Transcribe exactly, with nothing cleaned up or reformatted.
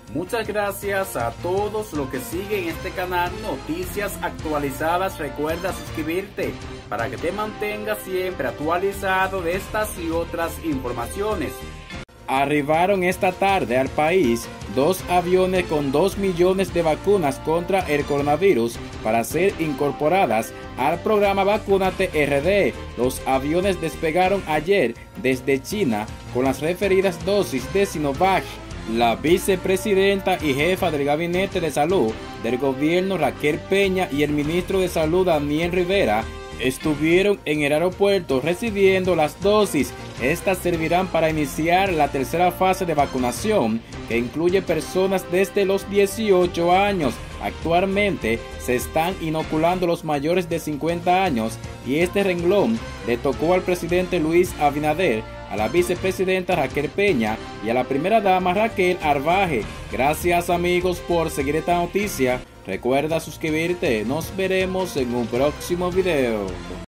Muchas gracias a todos los que siguen este canal Noticias Actualizadas. Recuerda suscribirte para que te mantengas siempre actualizado de estas y otras informaciones. Arribaron esta tarde al país dos aviones con dos millones de vacunas contra el coronavirus para ser incorporadas al programa Vacúnate R D. Los aviones despegaron ayer desde China con las referidas dosis de Sinovac. La vicepresidenta y jefa del Gabinete de Salud del gobierno, Raquel Peña, y el ministro de Salud, Daniel Rivera, estuvieron en el aeropuerto recibiendo las dosis. Estas servirán para iniciar la tercera fase de vacunación, que incluye personas desde los dieciocho años. Actualmente se están inoculando los mayores de cincuenta años y este renglón le tocó al presidente Luis Abinader, a la vicepresidenta Raquel Peña y a la primera dama Raquel Arbaje. Gracias amigos por seguir esta noticia. Recuerda suscribirte. Nos veremos en un próximo video.